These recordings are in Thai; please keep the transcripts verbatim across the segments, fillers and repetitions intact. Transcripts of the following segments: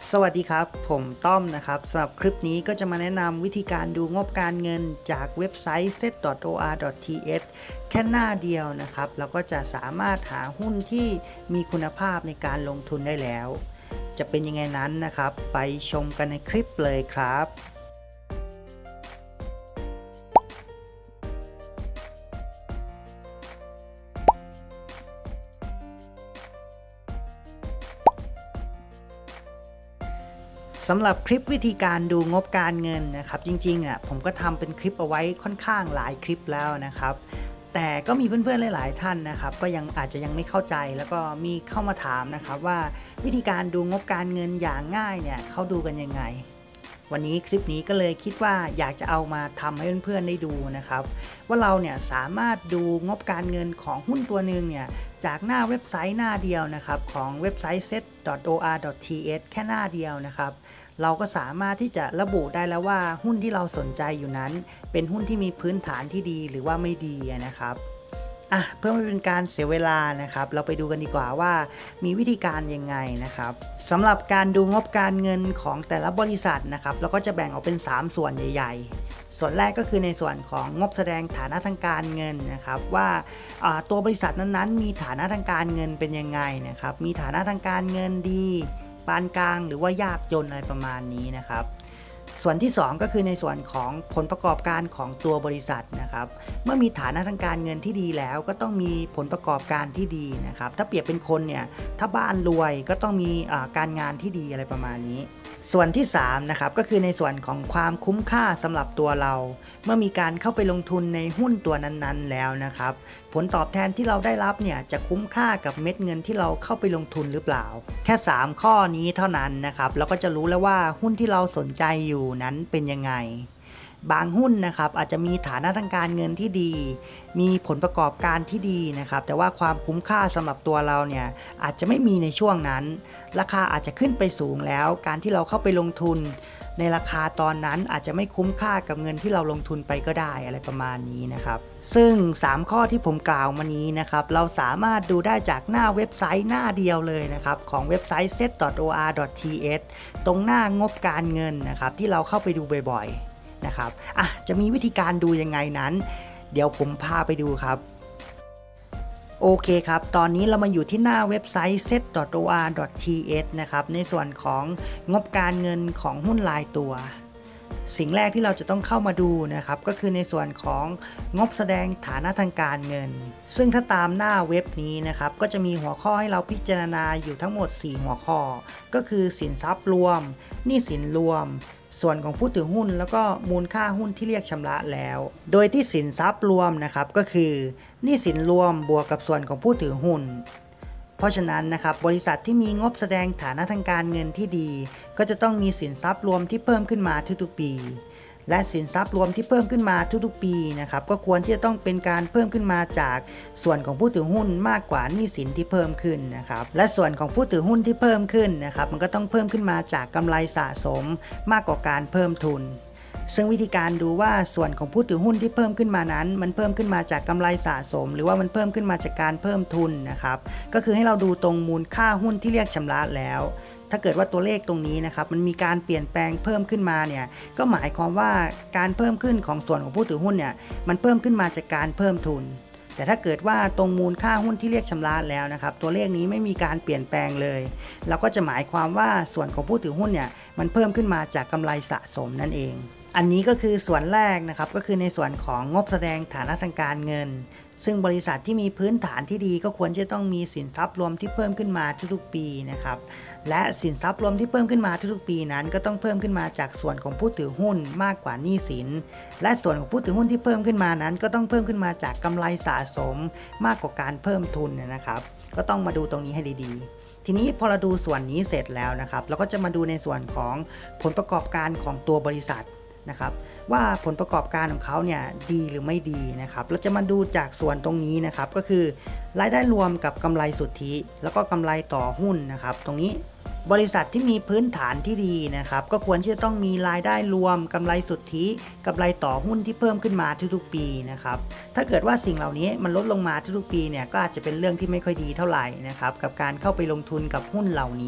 สวัสดีครับผมต้อมนะครับสำหรับคลิปนี้ก็จะมาแนะนำวิธีการดูงบการเงินจากเว็บไซต์ เซต ดอท โอ อาร์ ดอท ที เอช แค่หน้าเดียวนะครับแล้วก็จะสามารถหาหุ้นที่มีคุณภาพในการลงทุนได้แล้ว จะเป็นยังไงนั้นนะครับไปชมกันในคลิปเลยครับสำหรับคลิปวิธีการดูงบการเงินนะครับจริงๆอ่ะผมก็ทำเป็นคลิปเอาไว้ค่อนข้างหลายคลิปแล้วนะครับแต่ก็มีเพื่อนๆหลายๆท่านนะครับก็ยังอาจจะยังไม่เข้าใจแล้วก็มีเข้ามาถามนะครับว่าวิธีการดูงบการเงินอย่างง่ายเนี่ยเขาดูกันยังไงวันนี้คลิปนี้ก็เลยคิดว่าอยากจะเอามาทำให้เพื่อนๆได้ดูนะครับว่าเราเนี่ยสามารถดูงบการเงินของหุ้นตัวหนึ่งเนี่ยจากหน้าเว็บไซต์หน้าเดียวนะครับของเว็บไซต์ เซต ดอท โอ อาร์ ดอท ที เอช แค่หน้าเดียวนะครับเราก็สามารถที่จะระบุได้แล้วว่าหุ้นที่เราสนใจอยู่นั้นเป็นหุ้นที่มีพื้นฐานที่ดีหรือว่าไม่ดีนะครับอ่ะเพื่อไม่เป็นการเสียเวลานะครับเราไปดูกันดีกว่าว่ามีวิธีการยังไงนะครับสำหรับการดูงบการเงินของแต่ละบริษัทนะครับเราก็จะแบ่งออกเป็นสามส่วนใหญ่ๆส่วนแรกก็คือในส่วนของงบแสดงฐานะทางการเงินนะครับว่าตัวบริษัทนั้นๆมีฐานะทางการเงินเป็นยังไงนะครับมีฐานะทางการเงินดีปานกลางหรือว่ายากจนอะไรประมาณนี้นะครับส่วนที่สองก็คือในส่วนของผลประกอบการของตัวบริษัทนะครับเมื่อมีฐานะทางการเงินที่ดีแล้วก็ต้องมีผลประกอบการที่ดีนะครับถ้าเปรียบเป็นคนเนี่ยถ้าบ้านรวยก็ต้องมีการงานที่ดีอะไรประมาณนี้ส่วนที่สามนะครับก็คือในส่วนของความคุ้มค่าสำหรับตัวเราเมื่อมีการเข้าไปลงทุนในหุ้นตัวนั้นๆแล้วนะครับผลตอบแทนที่เราได้รับเนี่ยจะคุ้มค่ากับเม็ดเงินที่เราเข้าไปลงทุนหรือเปล่าแค่สามข้อนี้เท่านั้นนะครับเราก็จะรู้แล้วว่าหุ้นที่เราสนใจอยู่นั้นเป็นยังไงบางหุ้นนะครับอาจจะมีฐานะทางการเงินที่ดีมีผลประกอบการที่ดีนะครับแต่ว่าความคุ้มค่าสำหรับตัวเราเนี่ยอาจจะไม่มีในช่วงนั้นราคาอาจจะขึ้นไปสูงแล้วการที่เราเข้าไปลงทุนในราคาตอนนั้นอาจจะไม่คุ้มค่ากับเงินที่เราลงทุนไปก็ได้อะไรประมาณนี้นะครับซึ่งสามข้อที่ผมกล่าวมานี้นะครับเราสามารถดูได้จากหน้าเว็บไซต์หน้าเดียวเลยนะครับของเว็บไซต์ เซต ดอท โอ อาร์ ดอท ที เอช ตรงหน้างบการเงินนะครับที่เราเข้าไปดูบ่อยๆนะครับอ่ะจะมีวิธีการดูยังไงนั้นเดี๋ยวผมพาไปดูครับโอเคครับตอนนี้เรามาอยู่ที่หน้าเว็บไซต์ เซต ดอท โอ อาร์ ดอท ที เอช นะครับในส่วนของงบการเงินของหุ้นรายตัวสิ่งแรกที่เราจะต้องเข้ามาดูนะครับก็คือในส่วนของงบแสดงฐานะทางการเงินซึ่งถ้าตามหน้าเว็บนี้นะครับก็จะมีหัวข้อให้เราพิจารณาอยู่ทั้งหมดสี่หัวข้อก็คือสินทรัพย์รวมหนี้สินรวมส่วนของผู้ถือหุ้นแล้วก็มูลค่าหุ้นที่เรียกชำระแล้วโดยที่สินทรัพย์รวมนะครับก็คือหนี้สินรวมบวกกับส่วนของผู้ถือหุ้นเพราะฉะนั้นนะครับบริษัทที่มีงบแสดงฐานะทางการเงินที่ดีก็จะต้องมีสินทรัพย์รวมที่เพิ่มขึ้นมาทุกๆปีและสินทรัพย์รวมที่เพิ่มขึ้นมาทุกๆปีนะครับก็ควรที่จะต้องเป็นการเพิ่มขึ้นมาจากส่วนของผู้ถือหุ้นมากกว่าหนี้สินที่เพิ่มขึ้นนะครับและส่วนของผู้ถือหุ้นที่เพิ่มขึ้นนะครับมันก็ต้องเพิ่มขึ้นมาจากกำไรสะสมมากกว่าการเพิ่มทุนซึ่งวิธีการดูว่าส่วนของผู้ถือหุ้นที่เพิ่มขึ้นมานั้นมันเพิ่มขึ้นมาจากกำไรสะสมหรือว่ามันเพิ่มขึ้นมาจากการเพิ่มทุนนะครับก็คือให้เราดูตรงมูลค่าหุ้นที่เรียกชำระแล้วถ้าเกิดว่าตัวเลขตรงนี้นะครับมันมีการเปลี่ยนแปลงเพิ่มขึ้นมาเนี่ยก็หมายความว่าการเพิ่มขึ้นของส่วนของผู้ถือหุ้นเนี่ยมันเพิ่มขึ้นมาจากการเพิ่มทุนแต่ถ้าเกิดว่าตรงมูลค่าหุ้นที่เรียกชำระแล้วนะครับตัวเลขนี้ไม่มีการเปลี่ยนแปลงเลยเราก็จะหมายความว่าส่วนของผู้ถือหุ้นเนี่ยมันเพิ่มขึ้นมาจากกำไรสะสมนั่นเองอันนี้ก็คือส่วนแรกนะครับก็คือในส่วนของงบแสดงฐานะทางการเงินซึ่งบริษัทที่มีพื้นฐานที่ดีก็ควรจะต้องมีสินทรัพย์รวมที่เพิ่มขึ้นมาทุกๆปีนะครับและสินทรัพย์รวมที่เพิ่มขึ้นมาทุกๆปีนั้นก็ต้องเพิ่มขึ้นมาจากส่วนของผู้ถือหุ้นมากกว่าหนี้สินและส่วนของผู้ถือหุ้นที่เพิ่มขึ้นมานั้นก็ต้องเพิ่มขึ้นมาจากกำไรสะสมมากกว่าการเพิ่มทุนนะครับก็ต้องมาดูตรงนี้ให้ดีๆทีนี้พอเราดูส่วนนี้เสร็จแล้วนะครับเราก็จะมาดูในส่วนของผลประกอบการของตัวบริษัทนะครับว่าผลประกอบการของเขาเนี่ยดีหรือไม่ดีนะครับเราจะมาดูจากส่วนตรงนี้นะครับก็คือรายได้รวมกับกำไรสุทธิแล้วก็กำไรต่อหุ้นนะครับตรงนี้บริษัทที่มีพื้นฐานที่ดีนะครับก็ควรที่จะต้องมีรายได้รวมกำไรสุทธิกำไรต่อหุ้นที่เพิ่มขึ้นมาทุกๆปีนะครับถ้าเกิดว่าสิ่งเหล่านี้มันลดลงมาทุกๆปีเนี่ยก็อาจจะเป็นเรื่องที่ไม่ค่อยดีเท่าไหร่นะครับกับการเข้าไปลงทุนกับหุ้นเหล่านี้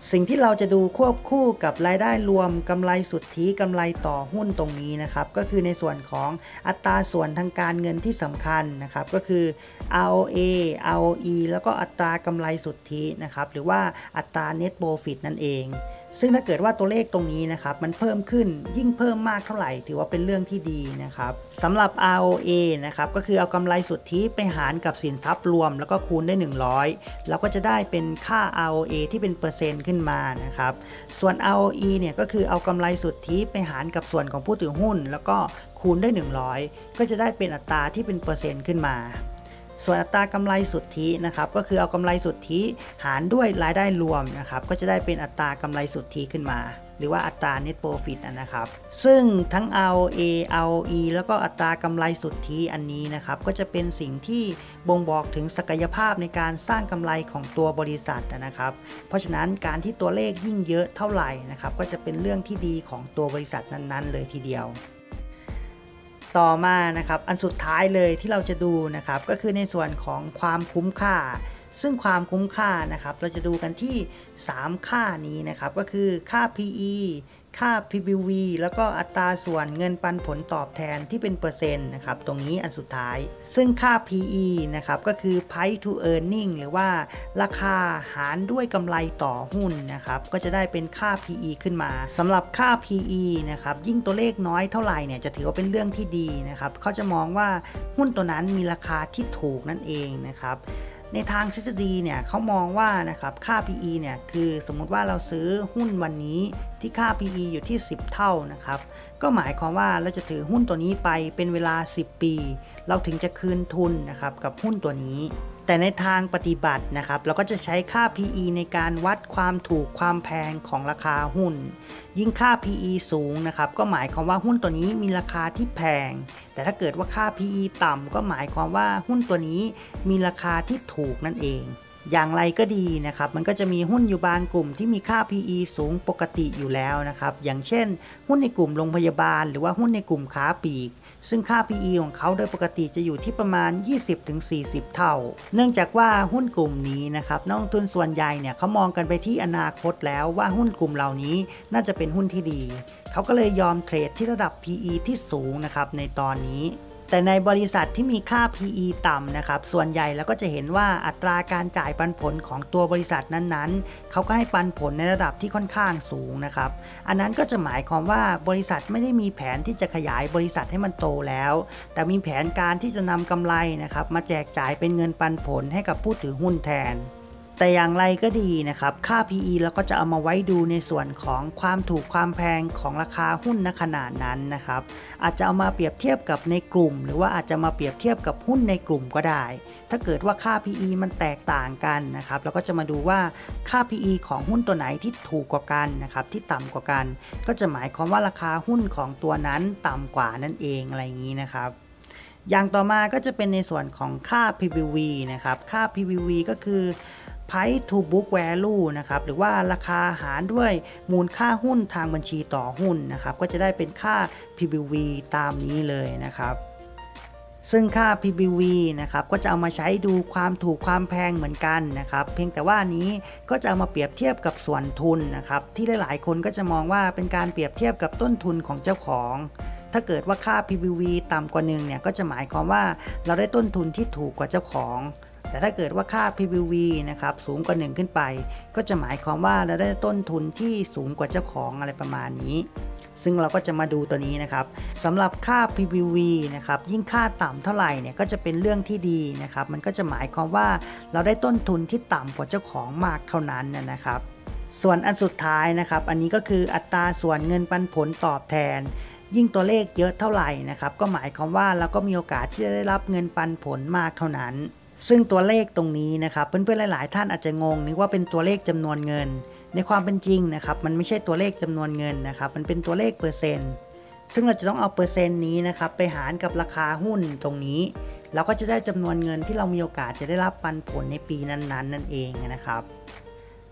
สิ่งที่เราจะดูควบคู่กับรายได้รวมกำไรสุทธิกำไรต่อหุ้นตรงนี้นะครับก็คือในส่วนของอัตราส่วนทางการเงินที่สำคัญนะครับก็คือ อาร์ โอ เอ อาร์ โอ อี แล้วก็อัตรากำไรสุทธินะครับหรือว่าอัตรา Net Profit นั่นเองซึ่งถ้าเกิดว่าตัวเลขตรงนี้นะครับมันเพิ่มขึ้นยิ่งเพิ่มมากเท่าไหร่ถือว่าเป็นเรื่องที่ดีนะครับสำหรับ อาร์ โอ เอ นะครับก็คือเอากำไรสุทธิไปหารกับสินทรัพย์รวมแล้วก็คูณได้หนึ่งร้อยแล้วก็จะได้เป็นค่า อาร์ โอ เอ ที่เป็นเปอร์เซ็นต์ขึ้นมานะครับส่วน อาร์ โอ อี เนี่ยก็คือเอากำไรสุทธิไปหารกับส่วนของผู้ถือหุ้นแล้วก็คูณได้หนึ่งร้อยก็จะได้เป็นอัตราที่เป็นเปอร์เซ็นต์ขึ้นมาส่วนอัตรากำไรสุทธินะครับก็คือเอากำไรสุทธิหารด้วยรายได้รวมนะครับก็จะได้เป็นอัตรากำไรสุทธิขึ้นมาหรือว่าอัตรา Net Profit นะครับซึ่งทั้ง อาร์ โอ เอ อาร์ โอ อี แล้วก็อัตรากำไรสุทธิอันนี้นะครับก็จะเป็นสิ่งที่บ่งบอกถึงศักยภาพในการสร้างกำไรของตัวบริษัทนะครับเพราะฉะนั้นการที่ตัวเลขยิ่งเยอะเท่าไหร่นะครับก็จะเป็นเรื่องที่ดีของตัวบริษัทนั้นๆเลยทีเดียวต่อมานะครับอันสุดท้ายเลยที่เราจะดูนะครับก็คือในส่วนของความคุ้มค่าซึ่งความคุ้มค่านะครับเราจะดูกันที่สามค่านี้นะครับก็คือค่า พี อี ค่า พี บี วี แล้วก็อัตราส่วนเงินปันผลตอบแทนที่เป็นเปอร์เซ็นต์นะครับตรงนี้อันสุดท้ายซึ่งค่า พี อี นะครับก็คือ Price to Earning หรือว่าราคาหารด้วยกำไรต่อหุ้นนะครับก็จะได้เป็นค่า พี อี ขึ้นมาสำหรับค่า พี อี นะครับยิ่งตัวเลขน้อยเท่าไหร่เนี่ยจะถือว่าเป็นเรื่องที่ดีนะครับเขาจะมองว่าหุ้นตัวนั้นมีราคาที่ถูกนั่นเองนะครับในทางทฤษฎีเนี่ยเขามองว่านะครับค่า พี อี เนี่ยคือสมมุติว่าเราซื้อหุ้นวันนี้ที่ค่า พี อี อยู่ที่สิบเท่านะครับก็หมายความว่าเราจะถือหุ้นตัวนี้ไปเป็นเวลาสิบปีเราถึงจะคืนทุนนะครับกับหุ้นตัวนี้แต่ในทางปฏิบัตินะครับเราก็จะใช้ค่า พี อี ในการวัดความถูกความแพงของราคาหุ้นยิ่งค่า พี อี สูงนะครับก็หมายความว่าหุ้นตัวนี้มีราคาที่แพงแต่ถ้าเกิดว่าค่า พี อี ต่ำก็หมายความว่าหุ้นตัวนี้มีราคาที่ถูกนั่นเองอย่างไรก็ดีนะครับมันก็จะมีหุ้นอยู่บางกลุ่มที่มีค่า พี อี สูงปกติอยู่แล้วนะครับอย่างเช่นหุ้นในกลุ่มโรงพยาบาลหรือว่าหุ้นในกลุ่มค้าปลีกซึ่งค่า พี อี ของเขาโดยปกติจะอยู่ที่ประมาณ ยี่สิบถึงสี่สิบ เท่าเนื่องจากว่าหุ้นกลุ่มนี้นะครับนักลงทุนส่วนใหญ่เนี่ยเขามองกันไปที่อนาคตแล้วว่าหุ้นกลุ่มเหล่านี้น่าจะเป็นหุ้นที่ดีเขาก็เลยยอมเทรดที่ระดับ พี อี ที่สูงนะครับในตอนนี้แต่ในบริษัทที่มีค่า พี อี ต่ำนะครับส่วนใหญ่แล้วก็จะเห็นว่าอัตราการจ่ายปันผลของตัวบริษัทนั้นๆเขาก็ให้ปันผลในระดับที่ค่อนข้างสูงนะครับอันนั้นก็จะหมายความว่าบริษัทไม่ได้มีแผนที่จะขยายบริษัทให้มันโตแล้วแต่มีแผนการที่จะนำกำไรนะครับมาแจกจ่ายเป็นเงินปันผลให้กับผู้ถือหุ้นแทนแต่อย่างไรก็ดีนะครับค่า พี อี เราก็จะเอามาไว้ดูในส่วนของความถูกความแพงของราคาหุ้นณขนาดนั้นนะครับอาจจะเอามาเปรียบเทียบกับในกลุ่มหรือว่าอาจจะมาเปรียบเทียบกับหุ้นในกลุ่มก็ได้ถ้าเกิดว่าค่า พี อี มันแตกต่างกันนะครับเราก็จะมาดูว่าค่า พี อี ของหุ้นตัวไหนที่ถูกกว่ากันนะครับที่ต่ำกว่ากันก็จะหมายความว่าราคาหุ้นของตัวนั้นต่ำกว่านั่นเองอะไรอย่างนี้นะครับอย่างต่อมาก็จะเป็นในส่วนของค่า พี บี วี นะครับค่า พี บี วี ก็คือ Price to Book Value นะครับหรือว่าราคาหารด้วยมูลค่าหุ้นทางบัญชีต่อหุ้นนะครับก็จะได้เป็นค่า พี บี วี ตามนี้เลยนะครับซึ่งค่า พี บี วี นะครับก็จะเอามาใช้ดูความถูกความแพงเหมือนกันนะครับเพียงแต่ว่านี้ก็จะเอามาเปรียบเทียบกับส่วนทุนนะครับที่หลายๆคนก็จะมองว่าเป็นการเปรียบเทียบกับต้นทุนของเจ้าของถ้าเกิดว่าค่า พี บี วี ต่ำกว่าหนึ่งเนี่ยก็จะหมายความว่าเราได้ต้นทุนที่ถูกกว่าเจ้าของแต่ถ้าเกิดว่าค่า พี บี วี นะครับสูงกว่าหนึ่งขึ้นไปก็จะหมายความว่าเราได้ต้นทุนที่สูงกว่าเจ้าของอะไรประมาณนี้ซึ่งเราก็จะมาดูตัวนี้นะครับสำหรับค่า พี บี วี นะครับยิ่งค่าต่ำเท่าไหร่เนี่ยก็จะเป็นเรื่องที่ดีนะครับมันก็จะหมายความว่าเราได้ต้นทุนที่ต่ำกว่าเจ้าของมากเท่านั้นนะครับส่วนอันสุดท้ายนะครับอันนี้ก็คืออัตราส่วนเงินปันผลตอบแทนยิ่งตัวเลขเยอะเท่าไหร่นะครับก็หมายความว่าเราก็มีโอกาสที่จะได้รับเงินปันผลมากเท่านั้นซึ่งตัวเลขตรงนี้นะครับเพื่อนๆหลายๆท่านอาจจะงงนึกว่าเป็นตัวเลขจำนวนเงินในความเป็นจริงนะครับมันไม่ใช่ตัวเลขจำนวนเงินนะครับมันเป็นตัวเลขเปอร์เซ็นต์ซึ่งเราจะต้องเอาเปอร์เซ็นต์นี้นะครับไปหารกับราคาหุ้นตรงนี้เราก็จะได้จำนวนเงินที่เรามีโอกาสจะได้รับปันผลในปีนั้นๆนั่นเองนะครับ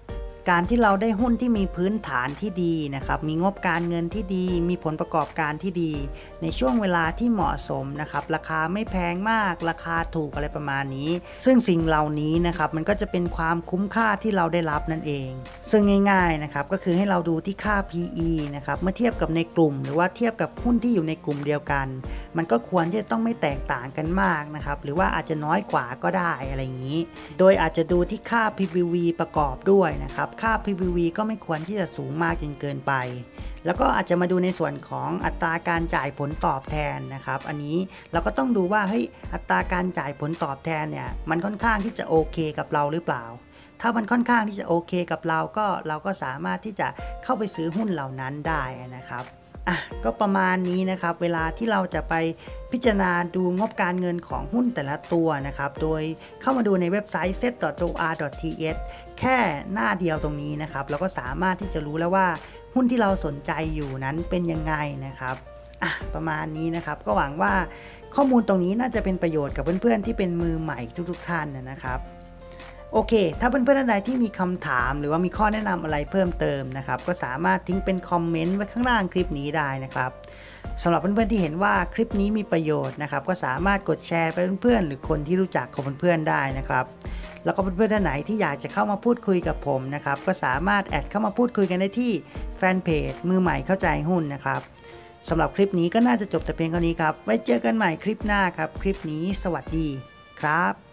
การที่เราได้หุ้นที่มีพื้นฐานที่ดีนะครับมีงบการเงินที่ดีมีผลประกอบการที่ดีในช่วงเวลาที่เหมาะสมนะครับราคาไม่แพงมากราคาถูกอะไรประมาณนี้ซึ่งสิ่งเหล่านี้นะครับมันก็จะเป็นความคุ้มค่าที่เราได้รับนั่นเองซึ่งง่ายๆนะครับก็คือให้เราดูที่ค่า พี อี นะครับเมื่อเทียบกับในกลุ่มหรือว่าเทียบกับหุ้นที่อยู่ในกลุ่มเดียวกันมันก็ควรที่จะต้องไม่แตกต่างกันมากนะครับหรือว่าอาจจะน้อยกว่าก็ได้อะไรอย่างนี้โดยอาจจะดูที่ค่า พี บี วี ประกอบด้วยนะครับค่า พี บี วี ก็ไม่ควรที่จะสูงมากจนเกินไปแล้วก็อาจจะมาดูในส่วนของอัตราการจ่ายผลตอบแทนนะครับอันนี้เราก็ต้องดูว่าเฮ้ยอัตราการจ่ายผลตอบแทนเนี่ยมันค่อนข้างที่จะโอเคกับเราหรือเปล่าถ้ามันค่อนข้างที่จะโอเคกับเราก็เราก็สามารถที่จะเข้าไปซื้อหุ้นเหล่านั้นได้นะครับอ่ะก็ประมาณนี้นะครับเวลาที่เราจะไปพิจารณาดูงบการเงินของหุ้นแต่ละตัวนะครับโดยเข้ามาดูในเว็บไซต์ เซ็ต ดอท โอ อาร์ ดอท ที เอช แค่หน้าเดียวตรงนี้นะครับเราก็สามารถที่จะรู้แล้วว่าหุ้นที่เราสนใจอยู่นั้นเป็นยังไงนะครับอ่ะประมาณนี้นะครับก็หวังว่าข้อมูลตรงนี้น่าจะเป็นประโยชน์กับเพื่อนๆที่เป็นมือใหม่ทุกๆท่านนะครับโอเคถ้าเพื่อนๆท่านใดที่มีคำถามหรือว่ามีข้อแนะนำอะไรเพิ่มเติมนะครับก็สามารถทิ้งเป็นคอมเมนต์ไว้ข้างล่างคลิปนี้ได้นะครับสำหรับเพื่อนๆที่เห็นว่าคลิปนี้มีประโยชน์นะครับก็สามารถกดแชร์ไปเพื่อนๆหรือคนที่รู้จักของเพื่อนๆได้นะครับแล้วก็เพื่อนๆท่านไหนที่อยากจะเข้ามาพูดคุยกับผมนะครับก็สามารถแอดเข้ามาพูดคุยกันได้ที่แฟนเพจมือใหม่เข้าใจหุ้นนะครับสำหรับคลิปนี้ก็น่าจะจบแต่เพียงเท่านี้ครับไว้เจอกันใหม่คลิปหน้าครับคลิปนี้สวัสดีครับ